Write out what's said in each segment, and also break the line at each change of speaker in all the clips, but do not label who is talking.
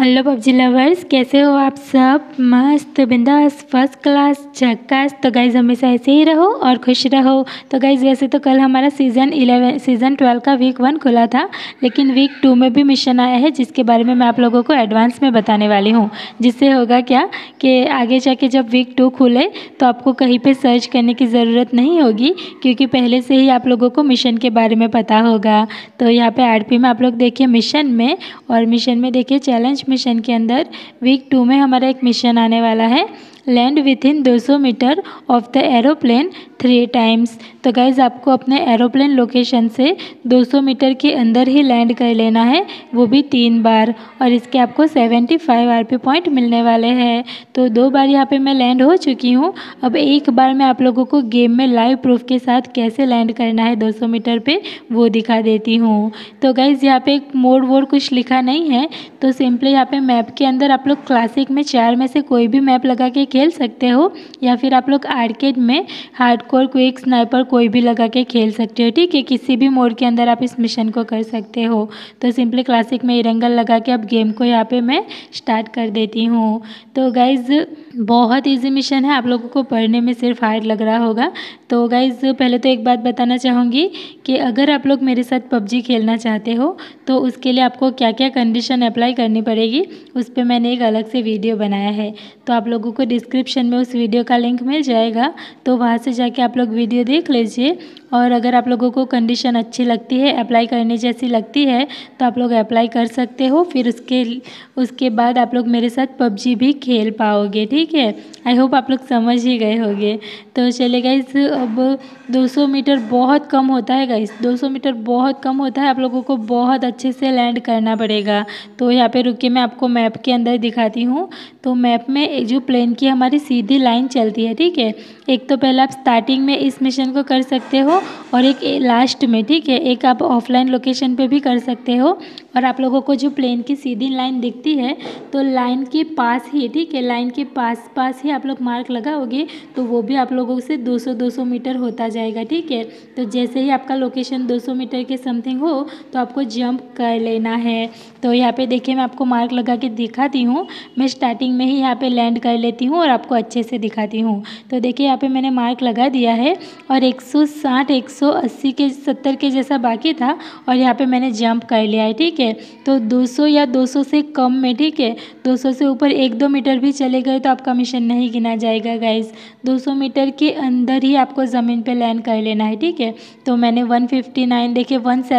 Hello PUBG lovers, कैसे हो आप सब। मस्त बिंदास फर्स्ट क्लास झक्कास। तो गाइज़ हमेशा ऐसे ही रहो और खुश रहो। तो गाइज़ वैसे तो कल हमारा सीज़न 12 का वीक 1 खुला था, लेकिन वीक 2 में भी मिशन आया है जिसके बारे में मैं आप लोगों को एडवांस में बताने वाली हूँ। जिससे होगा क्या कि आगे जाके जब वीक 2 खुले तो आपको कहीं पर सर्च करने की ज़रूरत नहीं होगी, क्योंकि पहले से ही आप लोगों को मिशन के बारे में पता होगा। तो यहाँ पे आरपी में आप लोग देखिए मिशन में, और मिशन में देखिए चैलेंज मिशन के अंदर वीक 2 में हमारा एक मिशन आने वाला है, land within 200 metre of the aeroplane 3 times. तो गाइज़ आपको अपने एरोप्लेन लोकेशन से 200 मीटर के अंदर ही लैंड कर लेना है, वो भी 3 बार, और इसके आपको 75 आरपी पॉइंट मिलने वाले हैं। तो 2 बार यहाँ पे मैं लैंड हो चुकी हूँ। अब एक बार मैं आप लोगों को गेम में लाइव प्रूफ के साथ कैसे लैंड करना है 200 मीटर पे वो दिखा देती हूँ। तो गाइज़ यहाँ पे एक मोड वोड कुछ लिखा नहीं है, तो सिंपली यहाँ पे मैप के अंदर आप लोग क्लासिक में 4 में से कोई भी मैप लगा के खेल सकते हो, या फिर आप लोग आर्केड में हार्डकोर क्विक स्नाइपर कोई भी लगा के खेल सकते हो। ठीक है, किसी भी मोड के अंदर आप इस मिशन को कर सकते हो। तो सिंपली क्लासिक में इरेंगल लगा के अब गेम को यहाँ पे मैं स्टार्ट कर देती हूँ। तो गाइज़ बहुत इजी मिशन है, आप लोगों को पढ़ने में सिर्फ हार्ड लग रहा होगा। तो गाइज़ पहले तो एक बात बताना चाहूँगी कि अगर आप लोग मेरे साथ पबजी खेलना चाहते हो तो उसके लिए आपको क्या क्या कंडीशन अप्लाई करनी पड़ेगी उस पर मैंने एक अलग से वीडियो बनाया है। तो आप लोगों को डिस्क्रिप्शन में उस वीडियो का लिंक मिल जाएगा, तो वहाँ से जाके आप लोग वीडियो देख लीजिए। और अगर आप लोगों को कंडीशन अच्छी लगती है, अप्लाई करने जैसी लगती है, तो आप लोग अप्लाई कर सकते हो। फिर उसके बाद आप लोग मेरे साथ पबजी भी खेल पाओगे। ठीक है, आई होप आप लोग समझ ही गए होंगे। तो चलिए गाइस, अब 200 मीटर बहुत कम होता है गाइस, 200 मीटर बहुत कम होता है, आप लोगों को बहुत अच्छे से लैंड करना पड़ेगा। तो यहाँ पे रुके मैं आपको मैप के अंदर दिखाती हूँ। तो मैप में जो प्लेन की हमारी सीधी लाइन चलती है, ठीक है, एक तो पहले आप स्टार्टिंग में इस मिशन को कर सकते हो और एक लास्ट में, ठीक है, एक आप ऑफलाइन लोकेशन पे भी कर सकते हो। और आप लोगों को जो प्लेन की सीधी लाइन दिखती है तो लाइन के पास ही, ठीक है, लाइन के पास ही आप लोग मार्क लगाओगे तो वो भी आप लोगों से 200 मीटर होता जाएगा। ठीक है, तो जैसे ही आपका लोकेशन 200 मीटर के समथिंग हो तो आपको जंप कर लेना है। तो यहाँ पे देखिए मैं आपको मार्क लगा के दिखाती हूँ। मैं स्टार्टिंग में ही यहाँ पे लैंड कर लेती हूँ और आपको अच्छे से दिखाती हूँ। तो देखिए यहाँ पे मैंने मार्क लगा दिया है और 160 180 के 70 के जैसा बाकी था और यहाँ पे मैंने जंप कर लिया है। ठीक है, तो 200 या 200 से कम में, ठीक है, 200 से ऊपर 1-2 मीटर भी चले गए तो आपका मिशन नहीं गिना जाएगा गाइस। 200 मीटर के अंदर ही आपको ज़मीन पे लैंड कर लेना है। ठीक है, तो मैंने 159, देखिए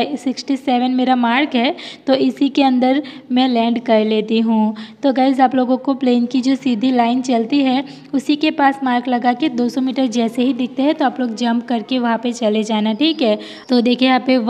167 मेरा मार्क है, तो इसी के अंदर मैं लैंड कर लेती हूँ। तो गाइस आप लोगों को प्लेन की जो सीधी लाइन चलती है उसी के पास मार्क लगा के 200 मीटर जैसे ही दिखते हैं तो आप लोग जंप करके वहाँ पे चले जाना। ठीक है, तो देखिए यहाँ पे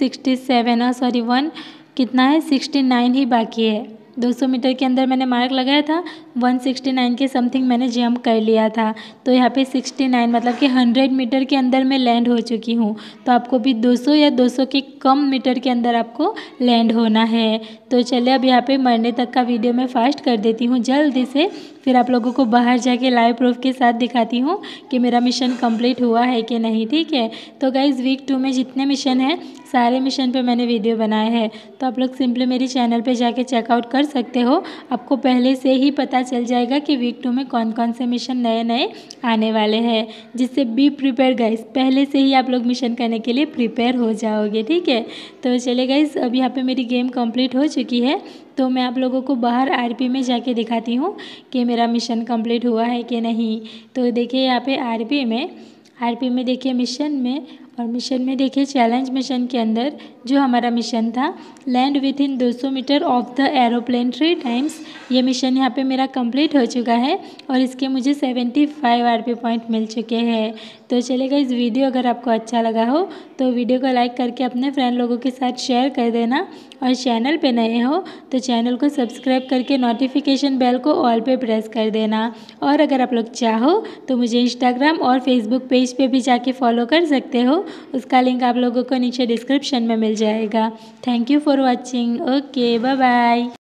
69 ही बाकी है। 200 मीटर के अंदर मैंने मार्क लगाया था, 169 के समथिंग मैंने जंप कर लिया था। तो यहाँ पे 69 मतलब कि 100 मीटर के अंदर मैं लैंड हो चुकी हूँ। तो आपको भी 200 या 200 के कम मीटर के अंदर आपको लैंड होना है। तो चलिए अब यहाँ पे मरने तक का वीडियो मैं फास्ट कर देती हूँ जल्दी से, फिर आप लोगों को बाहर जाके लाइव प्रूफ के साथ दिखाती हूँ कि मेरा मिशन कंप्लीट हुआ है कि नहीं। ठीक है, तो गाइज़ वीक 2 में जितने मिशन हैं सारे मिशन पे मैंने वीडियो बनाए हैं, तो आप लोग सिंपली मेरी चैनल पे जाके चेकआउट कर सकते हो। आपको पहले से ही पता चल जाएगा कि वीक 2 में कौन कौन से मिशन नए नए आने वाले हैं, जिससे बी प्रिपेयर गाइस, पहले से ही आप लोग मिशन करने के लिए प्रिपेयर हो जाओगे। ठीक है, तो चलिए गाइस, अब यहाँ पे मेरी गेम कंप्लीट हो चुकी है, तो मैं आप लोगों को बाहर आरपी में जाके दिखाती हूँ कि मेरा मिशन कंप्लीट हुआ है कि नहीं। तो देखिए यहाँ पे आरपी में देखिए मिशन में, और मिशन में देखिए चैलेंज मिशन के अंदर जो हमारा मिशन था, land within 200 metre of the aeroplane 3 times, ये मिशन यहाँ पे मेरा कंप्लीट हो चुका है और इसके मुझे 75 आरपी पॉइंट मिल चुके हैं। तो चलेगा, इस वीडियो अगर आपको अच्छा लगा हो तो वीडियो को लाइक करके अपने फ्रेंड लोगों के साथ शेयर कर देना, और चैनल पे नए हो तो चैनल को सब्सक्राइब करके नोटिफिकेशन बेल को ऑल पे प्रेस कर देना। और अगर आप लोग चाहो तो मुझे इंस्टाग्राम और फेसबुक पेज पे भी जाके फॉलो कर सकते हो, उसका लिंक आप लोगों को नीचे डिस्क्रिप्शन में मिल जाएगा। Thank you for watching. Okay, bye bye.